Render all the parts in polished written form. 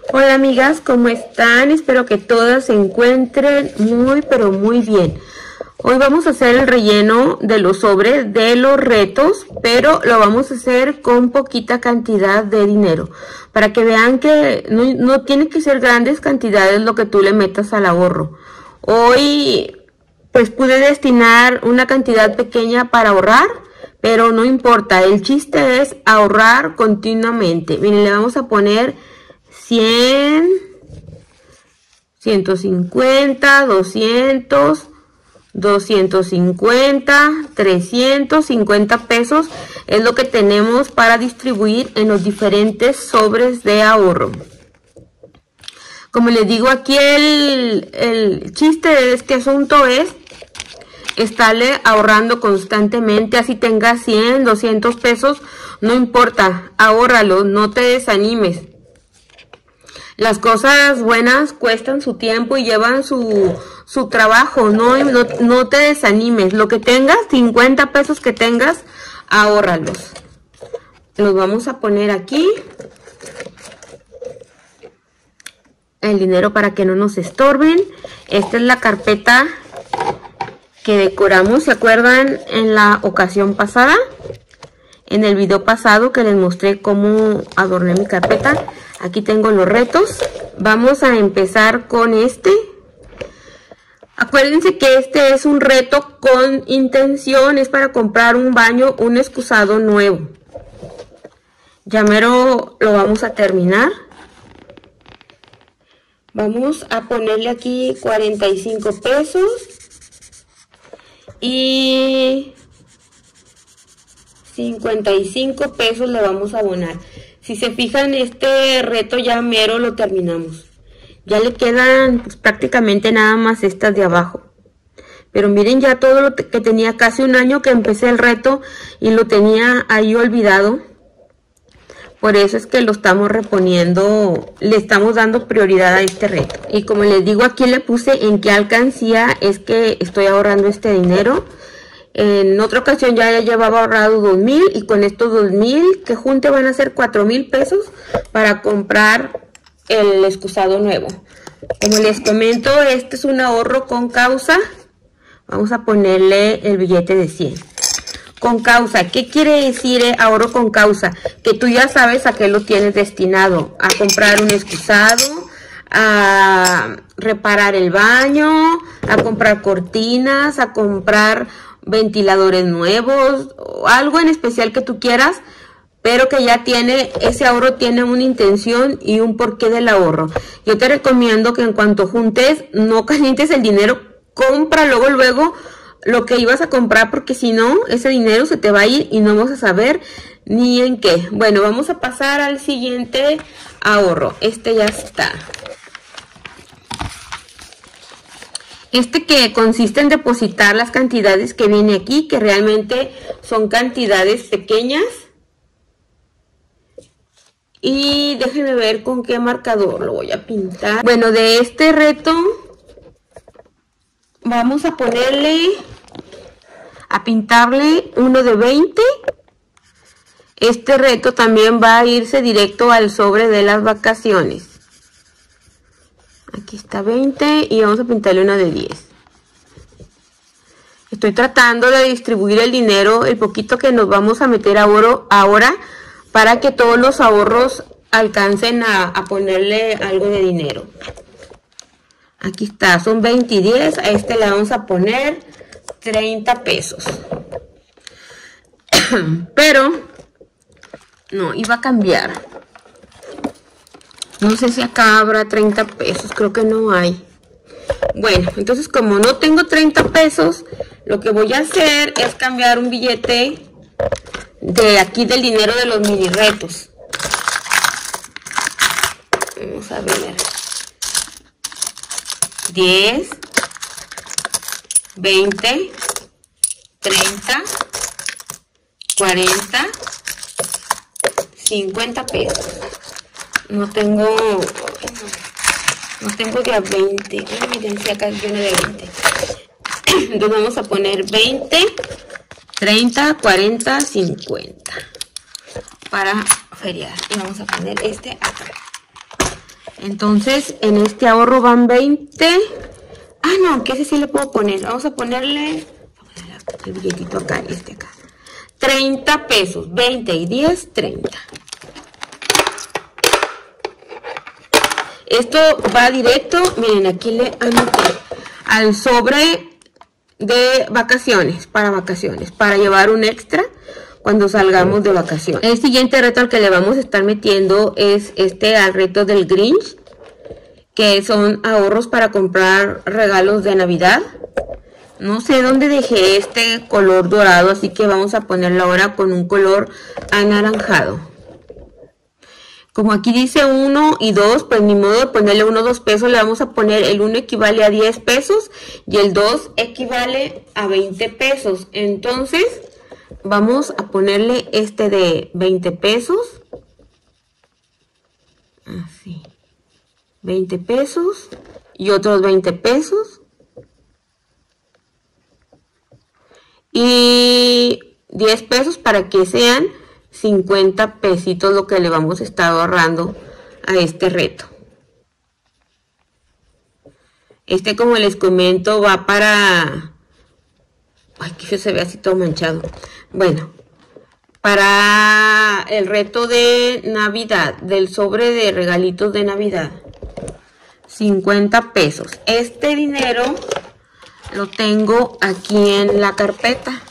Hola amigas, ¿cómo están? Espero que todas se encuentren muy pero muy bien. Hoy vamos a hacer el relleno de los sobres de los retos, pero lo vamos a hacer con poquita cantidad de dinero. Para que vean que no tiene que ser grandes cantidades lo que tú le metas al ahorro. Hoy pues pude destinar una cantidad pequeña para ahorrar, pero no importa. El chiste es ahorrar continuamente. Miren, le vamos a poner 100, 150, 200, 250, 350 pesos es lo que tenemos para distribuir en los diferentes sobres de ahorro. Como les digo, aquí el chiste de este asunto es estarle ahorrando constantemente, así tengas 100, 200 pesos, no importa, ahórralo, no te desanimes. Las cosas buenas cuestan su tiempo y llevan su trabajo, no te desanimes. Lo que tengas, 50 pesos que tengas, ahórralos. Los vamos a poner aquí. El dinero para que no nos estorben. Esta es la carpeta que decoramos, ¿se acuerdan? En la ocasión pasada, en el video pasado que les mostré cómo adorné mi carpeta. Aquí tengo los retos. Vamos a empezar con este. Acuérdense que este es un reto con intención. Es para comprar un baño, un excusado nuevo. Ya mero lo vamos a terminar. Vamos a ponerle aquí 45 pesos. Y 55 pesos le vamos a abonar. Si se fijan, este reto ya mero lo terminamos. Ya le quedan pues, prácticamente nada más estas de abajo. Pero miren ya todo lo que tenía, casi un año que empecé el reto y lo tenía ahí olvidado. Por eso es que lo estamos reponiendo, le estamos dando prioridad a este reto. Y como les digo, aquí le puse en qué alcancía es que estoy ahorrando este dinero. En otra ocasión ya llevaba ahorrado 2,000 y con estos 2,000 que junte van a ser 4,000 pesos para comprar el excusado nuevo. Como les comento, este es un ahorro con causa. Vamos a ponerle el billete de 100. Con causa, ¿qué quiere decir ahorro con causa? Que tú ya sabes a qué lo tienes destinado. A comprar un excusado, a reparar el baño, a comprar cortinas, a comprar ventiladores nuevos, o algo en especial que tú quieras, pero que ya tiene, ese ahorro tiene una intención y un porqué del ahorro. Yo te recomiendo que en cuanto juntes, no calientes el dinero, compra luego lo que ibas a comprar, porque si no, ese dinero se te va a ir y no vas a saber ni en qué. Bueno, vamos a pasar al siguiente ahorro. Este ya está. Este que consiste en depositar las cantidades que viene aquí, que realmente son cantidades pequeñas. Y déjenme ver con qué marcador lo voy a pintar. Bueno, de este reto vamos a pintarle uno de 20. Este reto también va a irse directo al sobre de las vacaciones. Aquí está 20 y vamos a pintarle una de 10. Estoy tratando de distribuir el dinero, el poquito que nos vamos a meter ahora, para que todos los ahorros alcancen a ponerle algo de dinero. Aquí está, son 20 y 10. A este le vamos a poner 30 pesos. Pero no, iba a cambiar. No sé si acá habrá 30 pesos, creo que no hay. Bueno, entonces como no tengo 30 pesos, lo que voy a hacer es cambiar un billete de aquí del dinero de los mini retos. Vamos a ver. 10, 20, 30, 40, 50 pesos. No tengo de a 20. Miren, si acá viene de 20. Entonces vamos a poner 20, 30, 40, 50 para feriar. Y vamos a poner este acá. Entonces, en este ahorro van 20. Ah, no, que ese sí le puedo poner. Vamos a ponerle el billetito acá, acá. 30 pesos, 20 y 10, 30. Esto va directo, miren, aquí le anoté al sobre de vacaciones, para llevar un extra cuando salgamos de vacaciones. El siguiente reto al que le vamos a estar metiendo es al reto del Grinch, que son ahorros para comprar regalos de Navidad. No sé dónde dejé este color dorado, así que vamos a ponerlo ahora con un color anaranjado. Como aquí dice 1 y 2, pues ni modo de ponerle 1 o 2 pesos, le vamos a poner el 1 equivale a 10 pesos y el 2 equivale a 20 pesos. Entonces, vamos a ponerle este de 20 pesos. Así. 20 pesos y otros 20 pesos. Y 10 pesos para que sean 50 pesitos lo que le vamos a estar ahorrando a este reto. Como les comento, va para... Ay, que se ve así todo manchado. Bueno, para el reto de Navidad, del sobre de regalitos de Navidad. 50 pesos. Este dinero lo tengo aquí en la carpeta.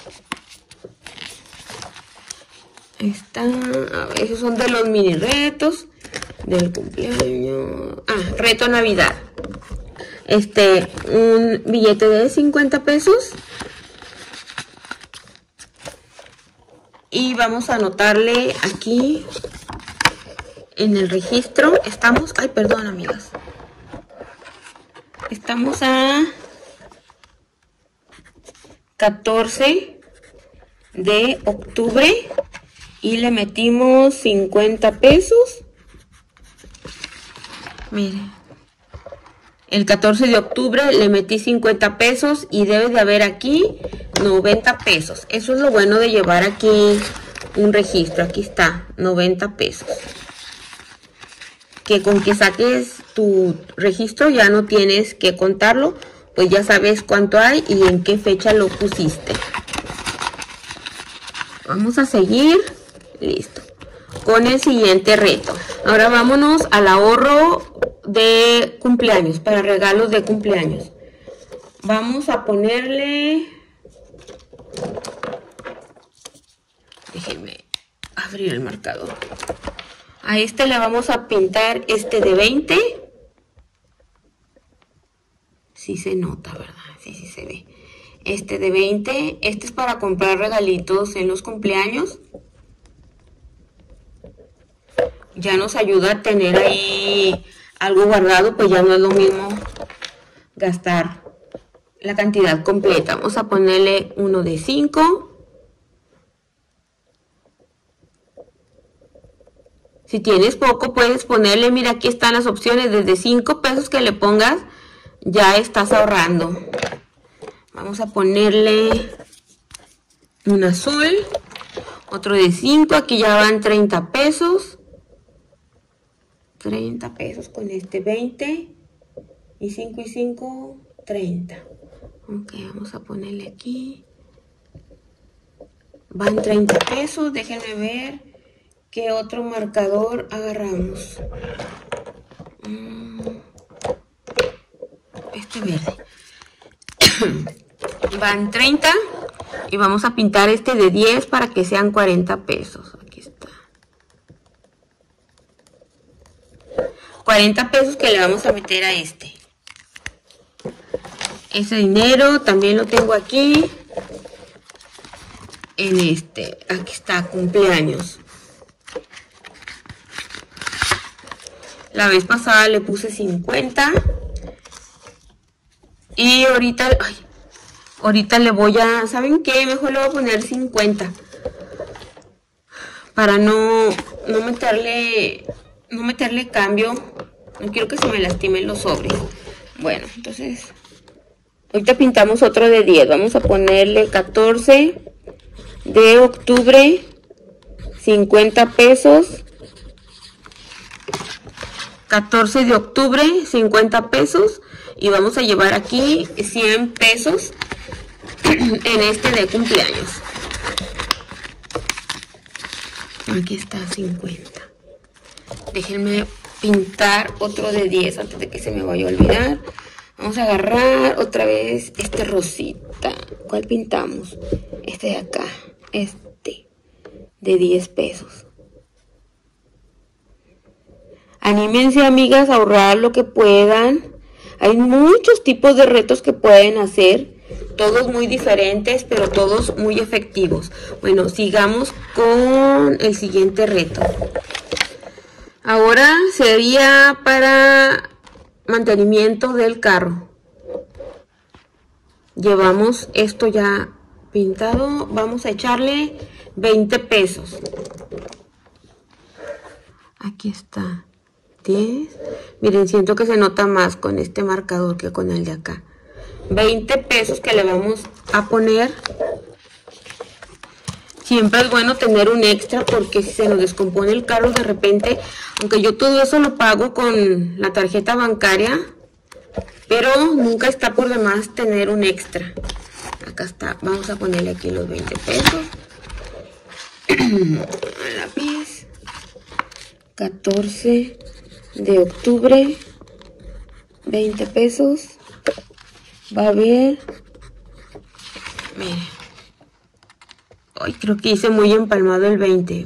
A ver, esos son de los mini retos del cumpleaños. Ah, reto Navidad. Un billete de 50 pesos. Y vamos a anotarle aquí en el registro. Estamos, ay, perdón, amigas. Estamos a 14 de octubre. Y le metimos 50 pesos. Miren. El 14 de octubre le metí 50 pesos y debe de haber aquí 90 pesos. Eso es lo bueno de llevar aquí un registro. Aquí está, 90 pesos. Que con que saques tu registro ya no tienes que contarlo. Pues ya sabes cuánto hay y en qué fecha lo pusiste. Vamos a seguir. Listo. Con el siguiente reto. Ahora vámonos al ahorro de cumpleaños, para regalos de cumpleaños. Vamos a ponerle... Déjenme abrir el marcador. A le vamos a pintar de 20. Sí se nota, ¿verdad? Sí se ve. De 20. Es para comprar regalitos en los cumpleaños. Ya nos ayuda a tener ahí algo guardado, pues ya no es lo mismo gastar la cantidad completa. Vamos a ponerle uno de 5. Si tienes poco, puedes ponerle, mira, aquí están las opciones, desde 5 pesos que le pongas, ya estás ahorrando. Vamos a ponerle un azul, otro de 5, aquí ya van 30 pesos. 30 pesos con 20 y 5 y 5, 30. Ok, vamos a ponerle aquí. Van 30 pesos, déjenme ver qué otro marcador agarramos. Verde. Van 30 y vamos a pintar de 10 para que sean 40 pesos. Aquí está. 40 pesos que le vamos a meter a Ese dinero también lo tengo aquí. En aquí está, cumpleaños. La vez pasada le puse 50. Y ahorita le voy a, ¿saben qué? Mejor le voy a poner 50. Para no meterle cambio. No quiero que se me lastimen los sobres. Bueno, entonces ahorita pintamos otro de 10. Vamos a ponerle 14 de octubre, 50 pesos. 14 de octubre, 50 pesos. Y vamos a llevar aquí 100 pesos en este de cumpleaños. Aquí está 50. Déjenme pintar otro de 10 antes de que se me vaya a olvidar. Vamos a agarrar otra vez este rosita. ¿Cuál pintamos? Este de acá. Este de 10 pesos. Anímense, amigas, a ahorrar lo que puedan. Hay muchos tipos de retos que pueden hacer. Todos muy diferentes, pero todos muy efectivos. Bueno, sigamos con el siguiente reto. Ahora sería para mantenimiento del carro. Llevamos esto ya pintado. Vamos a echarle 20 pesos. Aquí está. 10. Miren, siento que se nota más con este marcador que con el de acá. 20 pesos que le vamos a poner. Siempre es bueno tener un extra porque si se nos descompone el carro de repente, aunque yo todo eso lo pago con la tarjeta bancaria, pero nunca está por demás tener un extra. Acá está, vamos a ponerle aquí los 20 pesos. Lápiz. 14 de octubre, 20 pesos. Va a ver. Miren. Ay, creo que hice muy empalmado el 20.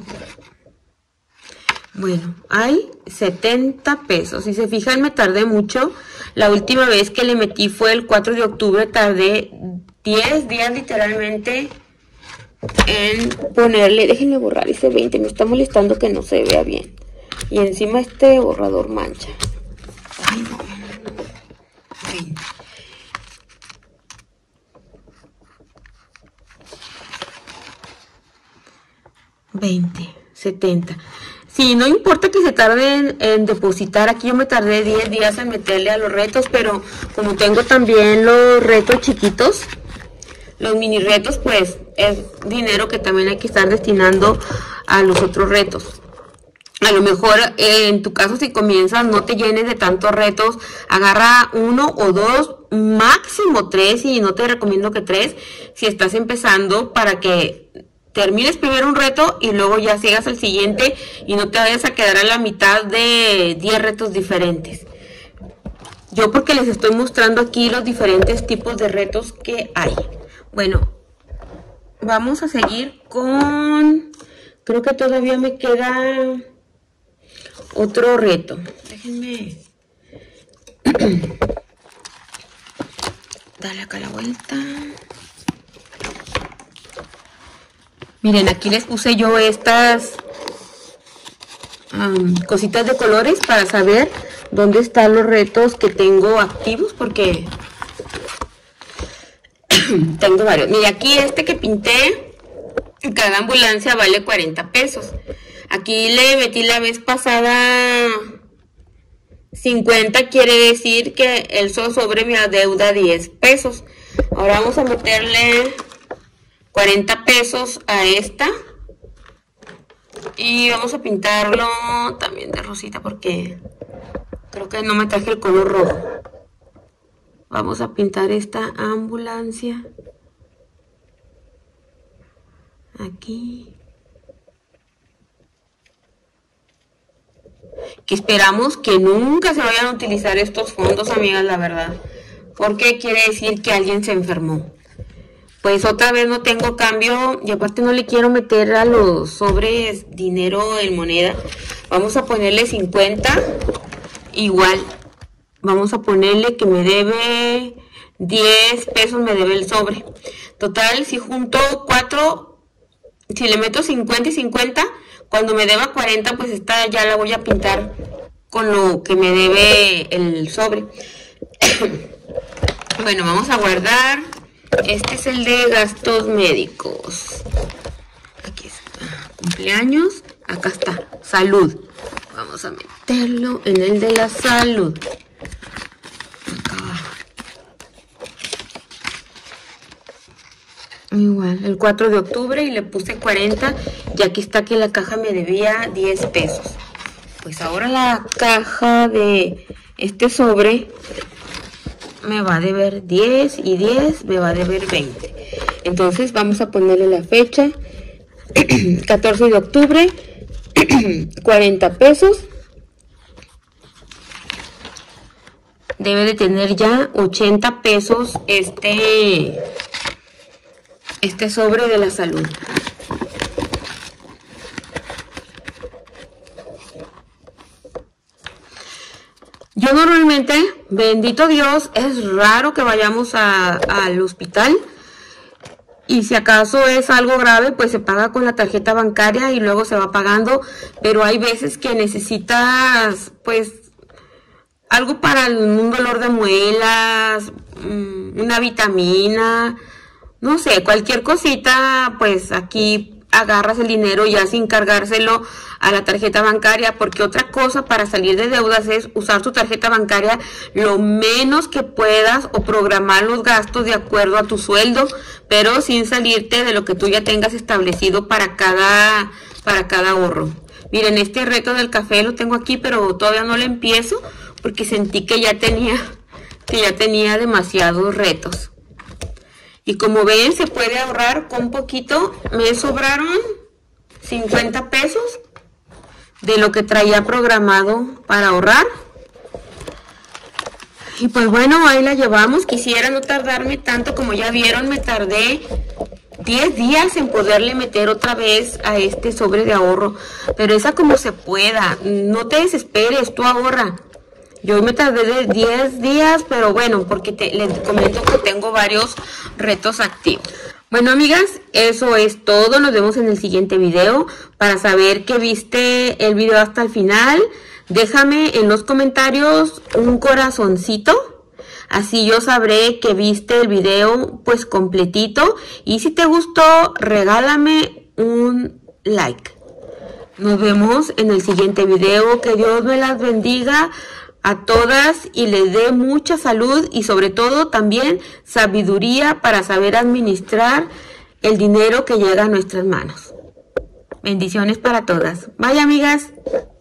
Bueno, hay 70 pesos. Si se fijan, me tardé mucho. La última vez que le metí fue el 4 de octubre. Tardé 10 días literalmente en ponerle. Déjenme borrar ese 20. Me está molestando que no se vea bien. Y encima este borrador mancha. Ay, no. 20. $20, 70. Sí, no importa que se tarden en depositar. Aquí yo me tardé 10 días en meterle a los retos, pero como tengo también los retos chiquitos, los mini retos, pues es dinero que también hay que estar destinando a los otros retos. A lo mejor en tu caso, si comienzas, no te llenes de tantos retos, agarra 1 o 2, máximo 3, y no te recomiendo que 3 si estás empezando, para que termines primero un reto y luego ya sigas al siguiente y no te vayas a quedar a la mitad de 10 retos diferentes. Yo porque les estoy mostrando aquí los diferentes tipos de retos que hay. Bueno, vamos a seguir con... Creo que todavía me queda otro reto. Déjenme... Dale acá la vuelta. Miren, aquí les puse yo estas cositas de colores para saber dónde están los retos que tengo activos, porque tengo varios. Mira, aquí este que pinté, cada ambulancia vale 40 pesos. Aquí le metí la vez pasada 50, quiere decir que el sobre me adeuda 10 pesos. Ahora vamos a meterle 40 pesos a esta. Y vamos a pintarlo también de rosita porque creo que no me traje el color rojo. Vamos a pintar esta ambulancia. Aquí. Que esperamos que nunca se vayan a utilizar estos fondos, amigas, la verdad. Porque quiere decir que alguien se enfermó. Pues otra vez no tengo cambio y aparte no le quiero meter a los sobres dinero en moneda. Vamos a ponerle 50. Igual, vamos a ponerle que me debe 10 pesos, me debe el sobre. Total, si junto 4, si le meto 50 y 50, cuando me deba 40, pues esta ya la voy a pintar con lo que me debe el sobre. Bueno, vamos a guardar. Este es el de gastos médicos. Aquí está, cumpleaños. Acá está, salud. Vamos a meterlo en el de la salud. Acá abajo. Igual, el 4 de octubre y le puse 40. Y aquí está que la caja me debía 10 pesos. Pues ahora la caja de este sobre me va a deber 10 y 10 me va a deber 20. Entonces vamos a ponerle la fecha, 14 de octubre, 40 pesos. Debe de tener ya 80 pesos este sobre de la salud. Yo normalmente, bendito Dios, es raro que vayamos al hospital. Y si acaso es algo grave, pues se paga con la tarjeta bancaria y luego se va pagando. Pero hay veces que necesitas, pues, algo para un dolor de muelas, una vitamina, no sé, cualquier cosita, pues aquí agarras el dinero ya sin cargárselo a la tarjeta bancaria, porque otra cosa para salir de deudas es usar tu tarjeta bancaria lo menos que puedas o programar los gastos de acuerdo a tu sueldo, pero sin salirte de lo que tú ya tengas establecido para cada ahorro. Miren, este reto del café lo tengo aquí, pero todavía no lo empiezo porque sentí que ya tenía demasiados retos. Y como ven, se puede ahorrar con poquito. Me sobraron 50 pesos de lo que traía programado para ahorrar. Y pues bueno, ahí la llevamos. Quisiera no tardarme tanto, como ya vieron, me tardé 10 días en poderle meter otra vez a este sobre de ahorro. Pero esa como se pueda, no te desesperes, tú ahorra. Yo me tardé de 10 días, pero bueno, porque les comento que tengo varios retos activos. Bueno, amigas, eso es todo. Nos vemos en el siguiente video. Para saber que viste el video hasta el final, déjame en los comentarios un corazoncito. Así yo sabré que viste el video pues completito. Y si te gustó, regálame un like. Nos vemos en el siguiente video. Que Dios me las bendiga a todas y les dé mucha salud y sobre todo también sabiduría para saber administrar el dinero que llega a nuestras manos. Bendiciones para todas. Bye, amigas.